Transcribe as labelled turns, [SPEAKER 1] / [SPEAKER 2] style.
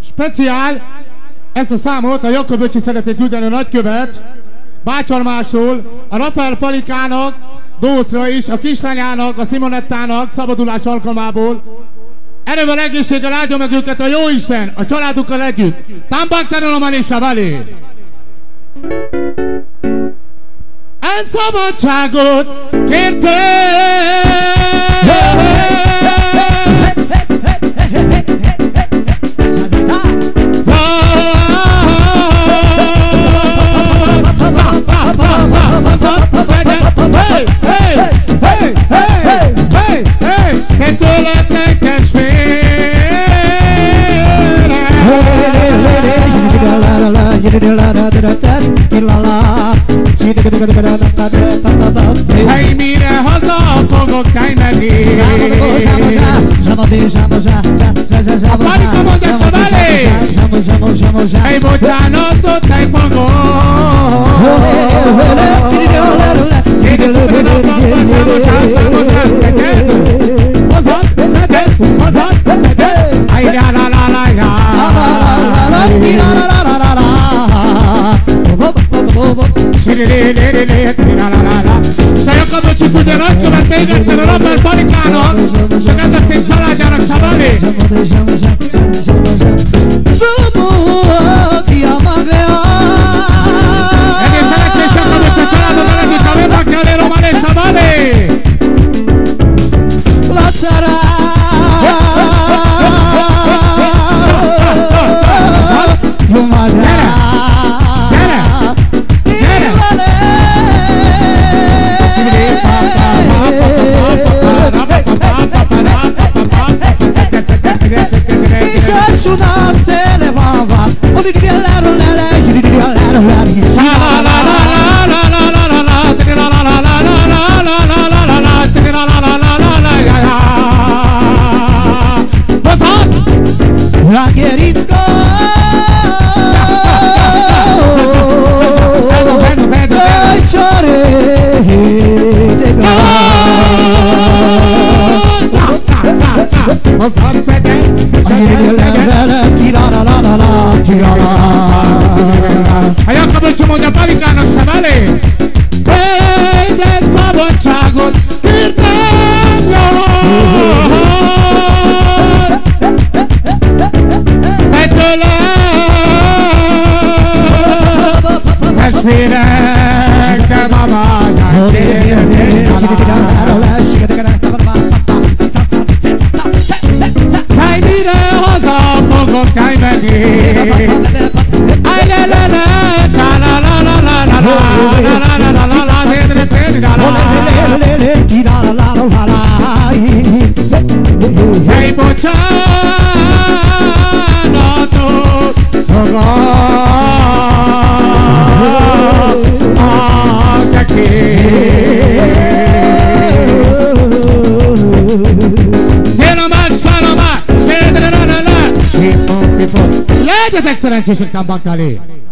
[SPEAKER 1] Speciál, ezt a számot a Jakoböcsi szeretné küldeni a nagykövet, Bácsalmásról, a Rafael Palikának, Dócra is, a kislányának, a Simonettának szabadulás alkalmából. Erővel, egészséggel áldja meg őket a Jóisten, a családukkal együtt. Tambaktanulom és a valé! En szabadságot kértél! Hey, mire haza fogok állj megint. A Palika mondja Savalé. Hey, bocsánatot te fogok. Jége csupinapnak sámos szeded. Hozad, szeded, hozad, szeded. Ajjá, la la la la. És a Jakoböcsi küldje nagykövet még egyszer a Rafael Palikának és a Gedeszény családjának, Savalé! Egész szerencsés Jakoböcsi a családodon együtt a Vébakjálé, Romané, Savalé! A Jakoböcsi mondja Palikának, Savalé! Hey, de szabadságot kértem jól! Te tőled testvérek, de mamáját Hey, mire haza fogok állj megint. Ay la la la, sha la la la la la la la la la la la la la la la. Hey, bocsánatot fogok te kér. Legyetek szerencsések, Tambakjálé!